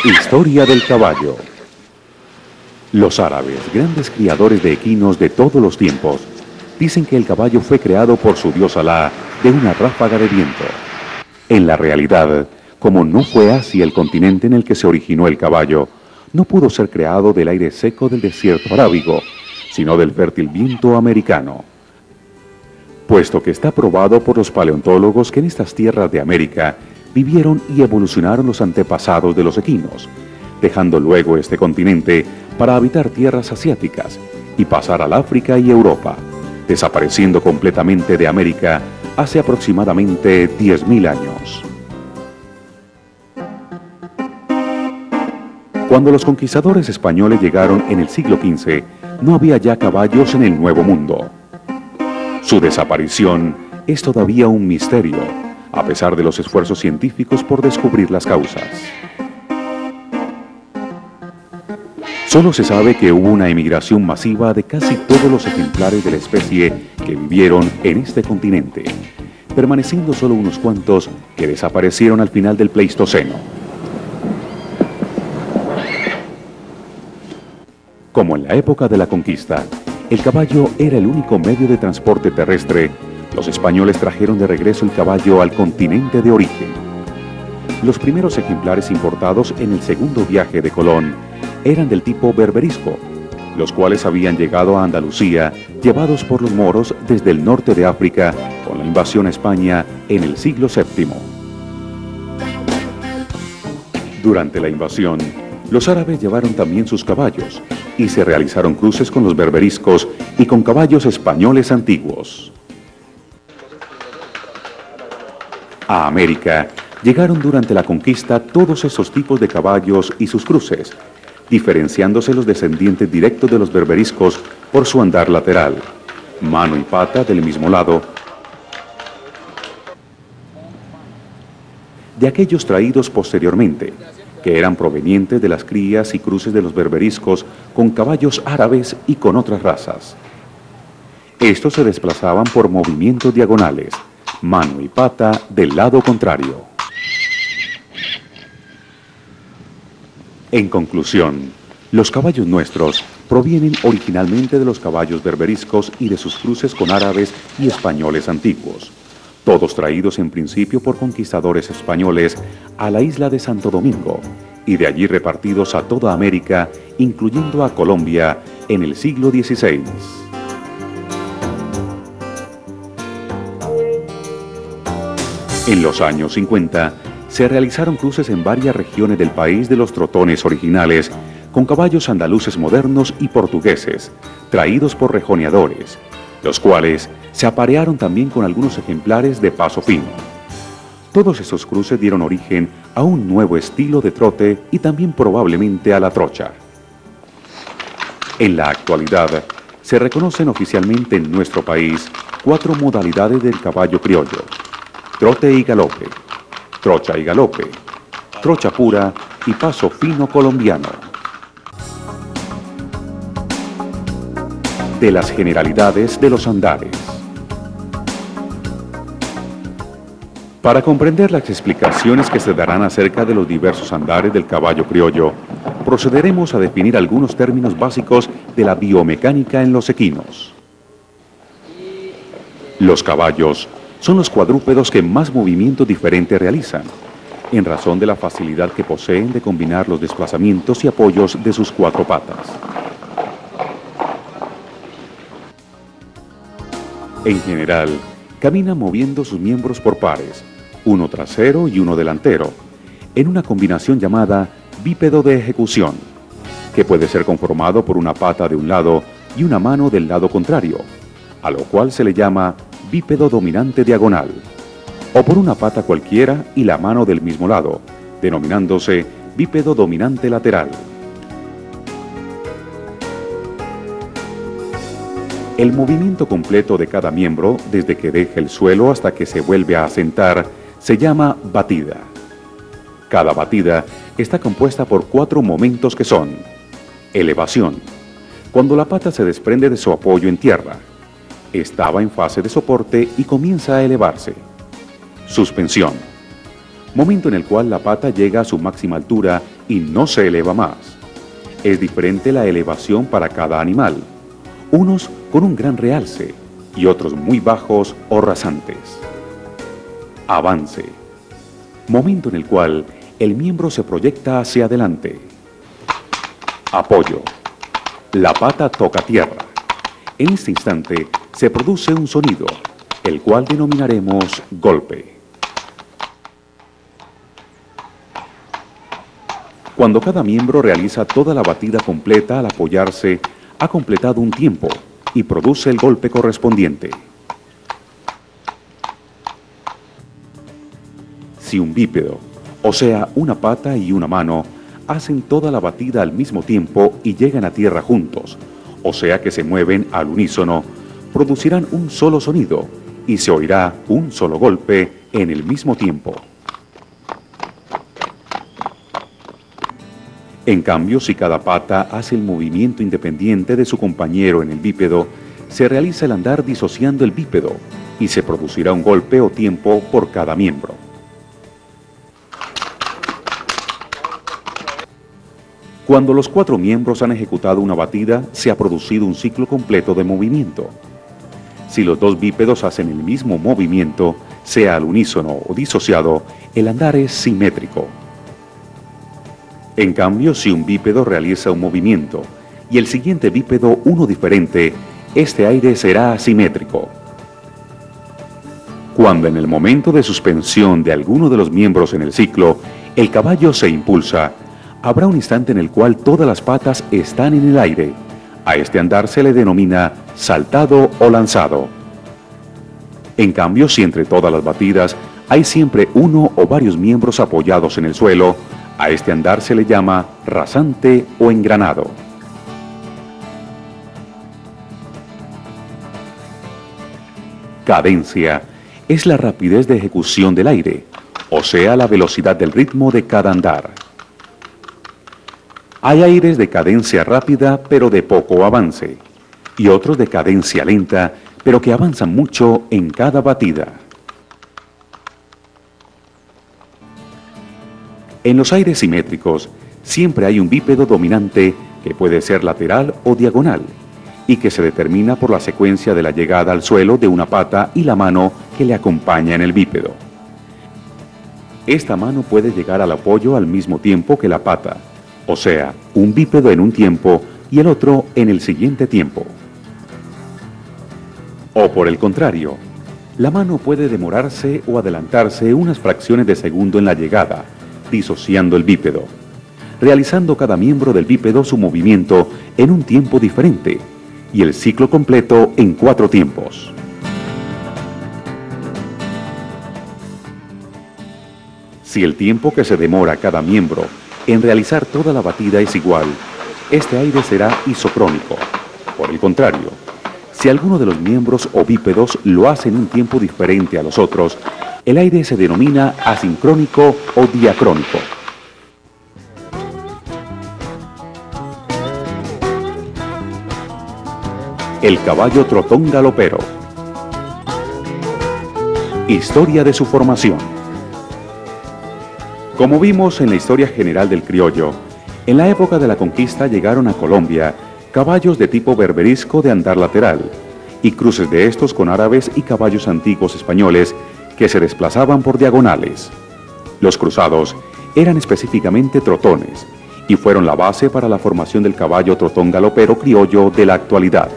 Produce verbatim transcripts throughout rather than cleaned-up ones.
Historia del caballo. Los árabes, grandes criadores de equinos de todos los tiempos, dicen que el caballo fue creado por su dios Alá de una ráfaga de viento. En la realidad, como no fue Asia el continente en el que se originó el caballo, no pudo ser creado del aire seco del desierto arábigo, sino del fértil viento americano. Puesto que está probado por los paleontólogos que en estas tierras de América vivieron y evolucionaron los antepasados de los equinos, dejando luego este continente para habitar tierras asiáticas y pasar al África y Europa, desapareciendo completamente de América hace aproximadamente diez mil años. Cuando los conquistadores españoles llegaron en el siglo quince, no había ya caballos en el Nuevo Mundo. Su desaparición es todavía un misterio, a pesar de los esfuerzos científicos por descubrir las causas. Solo se sabe que hubo una emigración masiva de casi todos los ejemplares de la especie que vivieron en este continente, permaneciendo solo unos cuantos que desaparecieron al final del Pleistoceno. Como en la época de la conquista, el caballo era el único medio de transporte terrestre, los españoles trajeron de regreso el caballo al continente de origen. Los primeros ejemplares importados en el segundo viaje de Colón eran del tipo berberisco, los cuales habían llegado a Andalucía llevados por los moros desde el norte de África con la invasión a España en el siglo séptimo. Durante la invasión, los árabes llevaron también sus caballos y se realizaron cruces con los berberiscos y con caballos españoles antiguos. A América llegaron durante la conquista todos esos tipos de caballos y sus cruces, diferenciándose los descendientes directos de los berberiscos por su andar lateral, mano y pata del mismo lado, de aquellos traídos posteriormente, que eran provenientes de las crías y cruces de los berberiscos con caballos árabes y con otras razas. Estos se desplazaban por movimientos diagonales, mano y pata del lado contrario. En conclusión, los caballos nuestros provienen originalmente de los caballos berberiscos y de sus cruces con árabes y españoles antiguos, todos traídos en principio por conquistadores españoles a la isla de Santo Domingo y de allí repartidos a toda América, incluyendo a Colombia, en el siglo dieciséis. En los años cincuenta, se realizaron cruces en varias regiones del país de los trotones originales con caballos andaluces modernos y portugueses, traídos por rejoneadores, los cuales se aparearon también con algunos ejemplares de paso fino. Todos esos cruces dieron origen a un nuevo estilo de trote y también probablemente a la trocha. En la actualidad, se reconocen oficialmente en nuestro país cuatro modalidades del caballo criollo: trote y galope, trocha y galope, trocha pura y paso fino colombiano. De las generalidades de los andares. Para comprender las explicaciones que se darán acerca de los diversos andares del caballo criollo, procederemos a definir algunos términos básicos de la biomecánica en los equinos. Los caballos son los cuadrúpedos que más movimientos diferentes realizan, en razón de la facilidad que poseen de combinar los desplazamientos y apoyos de sus cuatro patas. En general, caminan moviendo sus miembros por pares, uno trasero y uno delantero, en una combinación llamada bípedo de ejecución, que puede ser conformado por una pata de un lado y una mano del lado contrario, a lo cual se le llama bípedo dominante diagonal, o por una pata cualquiera y la mano del mismo lado, denominándose bípedo dominante lateral. El movimiento completo de cada miembro, desde que deja el suelo hasta que se vuelve a asentar, se llama batida. Cada batida está compuesta por cuatro momentos que son: elevación, cuando la pata se desprende de su apoyo en tierra, estaba en fase de soporte y comienza a elevarse; suspensión, momento en el cual la pata llega a su máxima altura y no se eleva más. Es diferente la elevación para cada animal, unos con un gran realce y otros muy bajos o rasantes. Avance. Momento en el cual el miembro se proyecta hacia adelante. Apoyo. La pata toca tierra. En este instante se produce un sonido, el cual denominaremos golpe. Cuando cada miembro realiza toda la batida completa al apoyarse, ha completado un tiempo y produce el golpe correspondiente. Si un bípedo, o sea, una pata y una mano, hacen toda la batida al mismo tiempo y llegan a tierra juntos, o sea que se mueven al unísono, producirán un solo sonido y se oirá un solo golpe en el mismo tiempo. En cambio, si cada pata hace el movimiento independiente de su compañero en el bípedo, se realiza el andar disociando el bípedo y se producirá un golpe o tiempo por cada miembro. Cuando los cuatro miembros han ejecutado una batida, se ha producido un ciclo completo de movimiento. Si los dos bípedos hacen el mismo movimiento, sea al unísono o disociado, el andar es simétrico. En cambio, si un bípedo realiza un movimiento y el siguiente bípedo uno diferente, este aire será asimétrico. Cuando en el momento de suspensión de alguno de los miembros en el ciclo, el caballo se impulsa, habrá un instante en el cual todas las patas están en el aire. A este andar se le denomina saltado o lanzado. En cambio, si entre todas las batidas hay siempre uno o varios miembros apoyados en el suelo, a este andar se le llama rasante o engranado. Cadencia es la rapidez de ejecución del aire, o sea, la velocidad del ritmo de cada andar. Hay aires de cadencia rápida pero de poco avance, y otros de cadencia lenta pero que avanzan mucho en cada batida. En los aires simétricos siempre hay un bípedo dominante que puede ser lateral o diagonal y que se determina por la secuencia de la llegada al suelo de una pata y la mano que le acompaña en el bípedo. Esta mano puede llegar al apoyo al mismo tiempo que la pata, o sea, un bípedo en un tiempo y el otro en el siguiente tiempo. O por el contrario, la mano puede demorarse o adelantarse unas fracciones de segundo en la llegada, disociando el bípedo, realizando cada miembro del bípedo su movimiento en un tiempo diferente y el ciclo completo en cuatro tiempos. Si el tiempo que se demora cada miembro en realizar toda la batida es igual, este aire será isocrónico. Por el contrario, si alguno de los miembros o bípedos lo hace en un tiempo diferente a los otros, el aire se denomina asincrónico o diacrónico. El caballo trotón galopero. Historia de su formación. Como vimos en la historia general del criollo, en la época de la conquista llegaron a Colombia caballos de tipo berberisco de andar lateral y cruces de estos con árabes y caballos antiguos españoles que se desplazaban por diagonales. Los cruzados eran específicamente trotones y fueron la base para la formación del caballo trotón galopero criollo de la actualidad.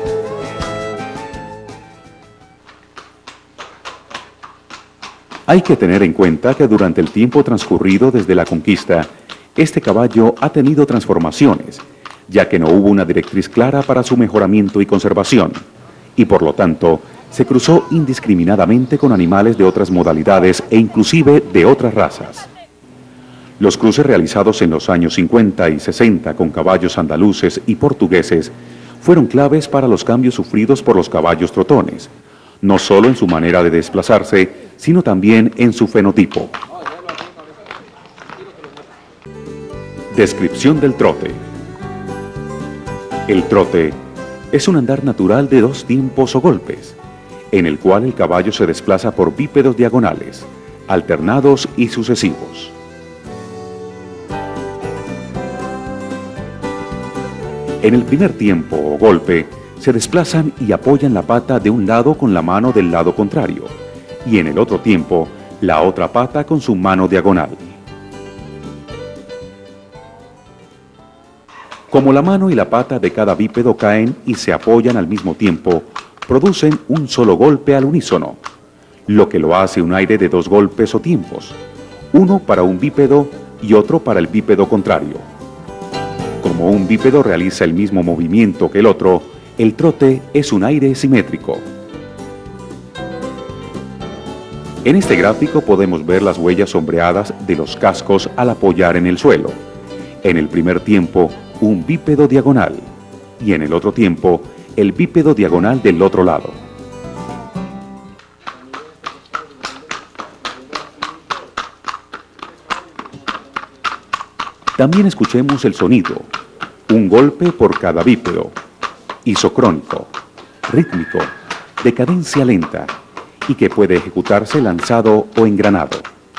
Hay que tener en cuenta que durante el tiempo transcurrido desde la conquista, este caballo ha tenido transformaciones, ya que no hubo una directriz clara para su mejoramiento y conservación, y por lo tanto, se cruzó indiscriminadamente con animales de otras modalidades e inclusive de otras razas. Los cruces realizados en los años cincuenta y sesenta con caballos andaluces y portugueses fueron claves para los cambios sufridos por los caballos trotones, no solo en su manera de desplazarse, sino también en su fenotipo. Descripción del trote. El trote es un andar natural de dos tiempos o golpes, en el cual el caballo se desplaza por bípedos diagonales, alternados y sucesivos. En el primer tiempo o golpe, se desplazan y apoyan la pata de un lado con la mano del lado contrario, y en el otro tiempo, la otra pata con su mano diagonal. Como la mano y la pata de cada bípedo caen y se apoyan al mismo tiempo, producen un solo golpe al unísono, lo que lo hace un aire de dos golpes o tiempos, uno para un bípedo y otro para el bípedo contrario. Como un bípedo realiza el mismo movimiento que el otro, el trote es un aire simétrico. En este gráfico podemos ver las huellas sombreadas de los cascos al apoyar en el suelo. En el primer tiempo, un bípedo diagonal, y en el otro tiempo, el bípedo diagonal del otro lado. También escuchemos el sonido, un golpe por cada bípedo, isocrónico, rítmico, de cadencia lenta, y que puede ejecutarse lanzado o engranado.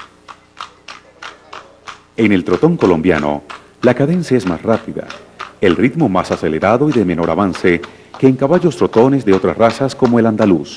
En el trotón colombiano, la cadencia es más rápida, el ritmo más acelerado y de menor avance que en caballos trotones de otras razas como el andaluz.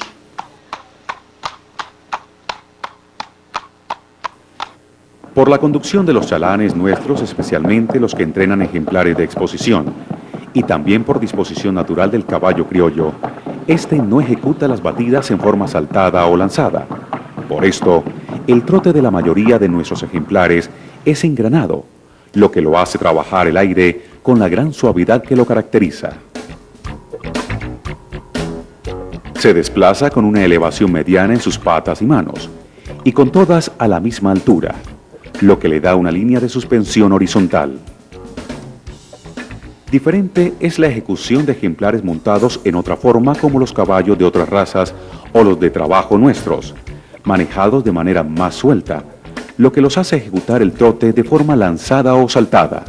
Por la conducción de los chalanes nuestros, especialmente los que entrenan ejemplares de exposición, y también por disposición natural del caballo criollo, este no ejecuta las batidas en forma saltada o lanzada. Por esto, el trote de la mayoría de nuestros ejemplares es engranado, lo que lo hace trabajar el aire con la gran suavidad que lo caracteriza. Se desplaza con una elevación mediana en sus patas y manos, y con todas a la misma altura, lo que le da una línea de suspensión horizontal. Diferente es la ejecución de ejemplares montados en otra forma como los caballos de otras razas o los de trabajo nuestros, manejados de manera más suelta, lo que los hace ejecutar el trote de forma lanzada o saltada.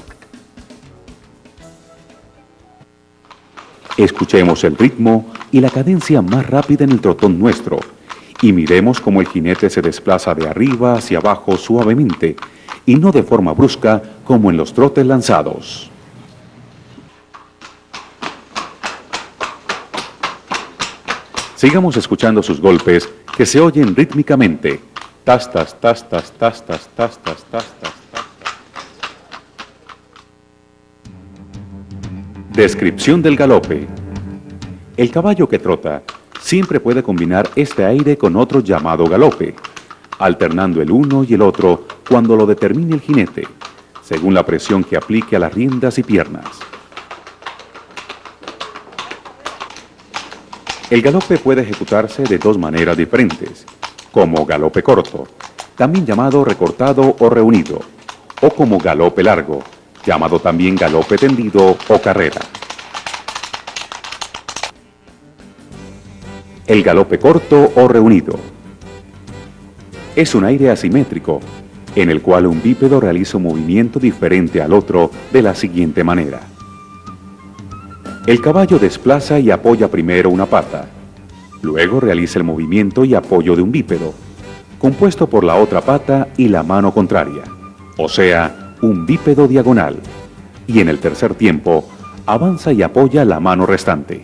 Escuchemos el ritmo y la cadencia más rápida en el trotón nuestro, y miremos cómo el jinete se desplaza de arriba hacia abajo suavemente, y no de forma brusca como en los trotes lanzados. Sigamos escuchando sus golpes, que se oyen rítmicamente. Tas, tas, tas, tas, tas, tas, tas, tas, tas, tas. Descripción del galope. El caballo que trota siempre puede combinar este aire con otro llamado galope, alternando el uno y el otro cuando lo determine el jinete, según la presión que aplique a las riendas y piernas. El galope puede ejecutarse de dos maneras diferentes, como galope corto, también llamado recortado o reunido, o como galope largo, llamado también galope tendido o carrera. El galope corto o reunido es un aire asimétrico, en el cual un bípedo realiza un movimiento diferente al otro de la siguiente manera. El caballo desplaza y apoya primero una pata, luego realiza el movimiento y apoyo de un bípedo, compuesto por la otra pata y la mano contraria, o sea, un bípedo diagonal, y en el tercer tiempo avanza y apoya la mano restante.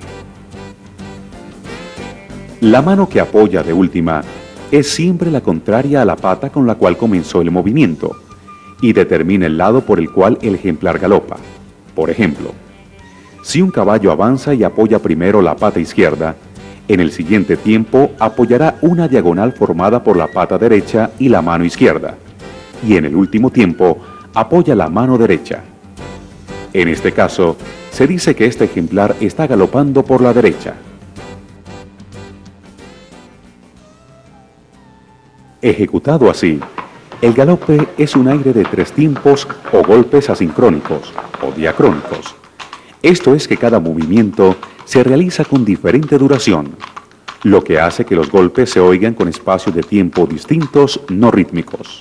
La mano que apoya de última es siempre la contraria a la pata con la cual comenzó el movimiento, y determina el lado por el cual el ejemplar galopa. Por ejemplo, si un caballo avanza y apoya primero la pata izquierda, en el siguiente tiempo apoyará una diagonal formada por la pata derecha y la mano izquierda, y en el último tiempo apoya la mano derecha. En este caso, se dice que este ejemplar está galopando por la derecha. Ejecutado así, el galope es un aire de tres tiempos o golpes asincrónicos o diacrónicos. Esto es que cada movimiento se realiza con diferente duración, lo que hace que los golpes se oigan con espacios de tiempo distintos, no rítmicos.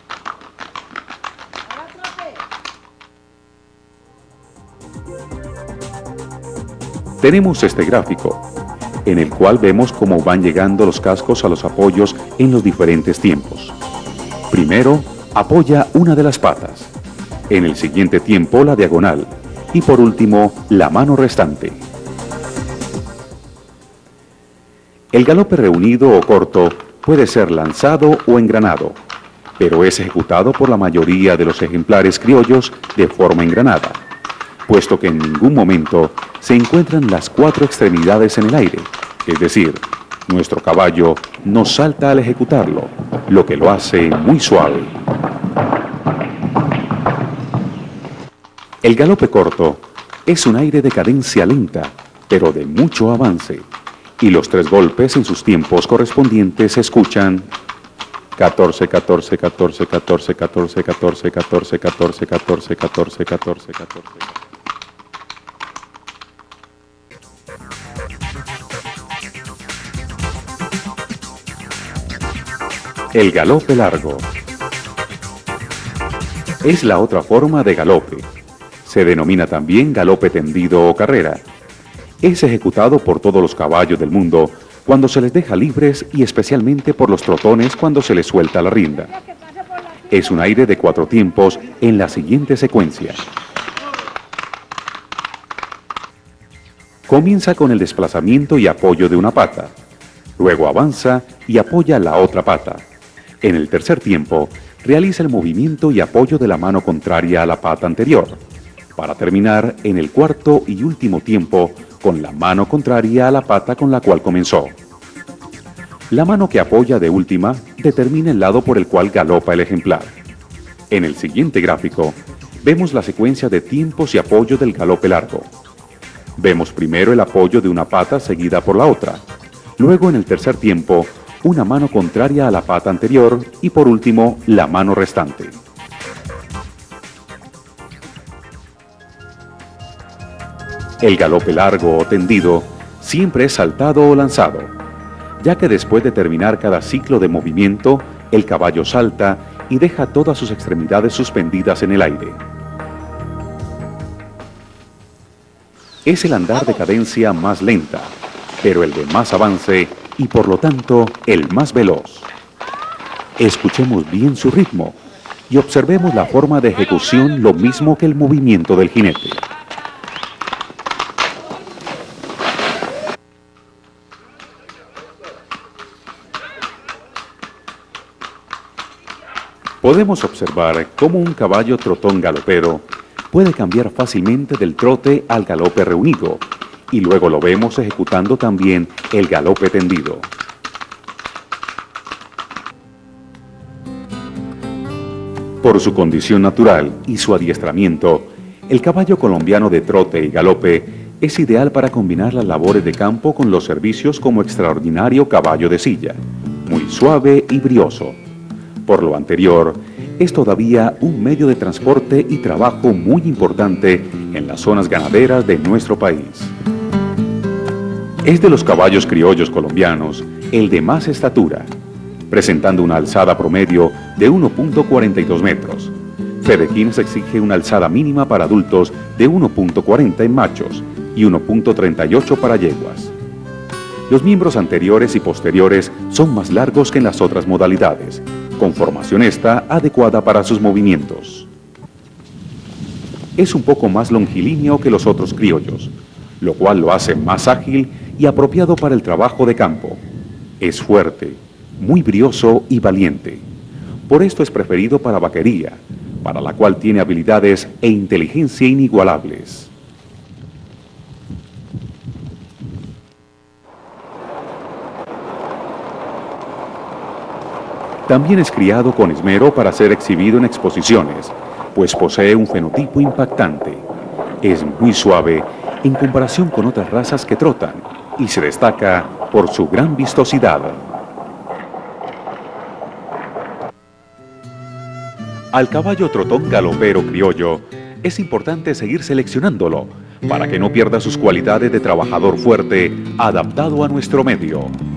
Tenemos este gráfico, en el cual vemos cómo van llegando los cascos a los apoyos en los diferentes tiempos. Primero, apoya una de las patas, en el siguiente tiempo la diagonal, y por último la mano restante. El galope reunido o corto puede ser lanzado o engranado, pero es ejecutado por la mayoría de los ejemplares criollos de forma engranada, puesto que en ningún momento se encuentran las cuatro extremidades en el aire, es decir, nuestro caballo no salta al ejecutarlo, lo que lo hace muy suave. El galope corto es un aire de cadencia lenta, pero de mucho avance, y los tres golpes en sus tiempos correspondientes se escuchan catorce, catorce, catorce, catorce, catorce, catorce, catorce, catorce, catorce, catorce, catorce, catorce. El galope largo es la otra forma de galope. Se denomina también galope tendido o carrera. Es ejecutado por todos los caballos del mundo cuando se les deja libres y especialmente por los trotones cuando se les suelta la rienda. Es un aire de cuatro tiempos en la siguiente secuencia. Comienza con el desplazamiento y apoyo de una pata. Luego avanza y apoya la otra pata. En el tercer tiempo, realiza el movimiento y apoyo de la mano contraria a la pata anterior, para terminar en el cuarto y último tiempo con la mano contraria a la pata con la cual comenzó. La mano que apoya de última determina el lado por el cual galopa el ejemplar. En el siguiente gráfico, vemos la secuencia de tiempos y apoyo del galope largo. Vemos primero el apoyo de una pata seguida por la otra, luego en el tercer tiempo, una mano contraria a la pata anterior y por último, la mano restante. El galope largo o tendido siempre es saltado o lanzado, ya que después de terminar cada ciclo de movimiento, el caballo salta y deja todas sus extremidades suspendidas en el aire. Es el andar de cadencia más lenta, pero el de más avance y por lo tanto el más veloz. Escuchemos bien su ritmo y observemos la forma de ejecución lo mismo que el movimiento del jinete. Podemos observar cómo un caballo trotón galopero puede cambiar fácilmente del trote al galope reunido, y luego lo vemos ejecutando también el galope tendido. Por su condición natural y su adiestramiento, el caballo colombiano de trote y galope es ideal para combinar las labores de campo con los servicios como extraordinario caballo de silla, muy suave y brioso. Por lo anterior, es todavía un medio de transporte y trabajo muy importante en las zonas ganaderas de nuestro país. Es de los caballos criollos colombianos el de más estatura, presentando una alzada promedio de uno punto cuarenta y dos metros. Fedequín se exige una alzada mínima para adultos de uno punto cuarenta en machos y uno punto treinta y ocho para yeguas. Los miembros anteriores y posteriores son más largos que en las otras modalidades, con formación esta adecuada para sus movimientos. Es un poco más longilíneo que los otros criollos, lo cual lo hace más ágil y apropiado para el trabajo de campo. Es fuerte, muy brioso y valiente. Por esto es preferido para vaquería, para la cual tiene habilidades e inteligencia inigualables. También es criado con esmero para ser exhibido en exposiciones, pues posee un fenotipo impactante. Es muy suave en comparación con otras razas que trotan y se destaca por su gran vistosidad. Al caballo trotón galopero criollo es importante seguir seleccionándolo para que no pierda sus cualidades de trabajador fuerte adaptado a nuestro medio.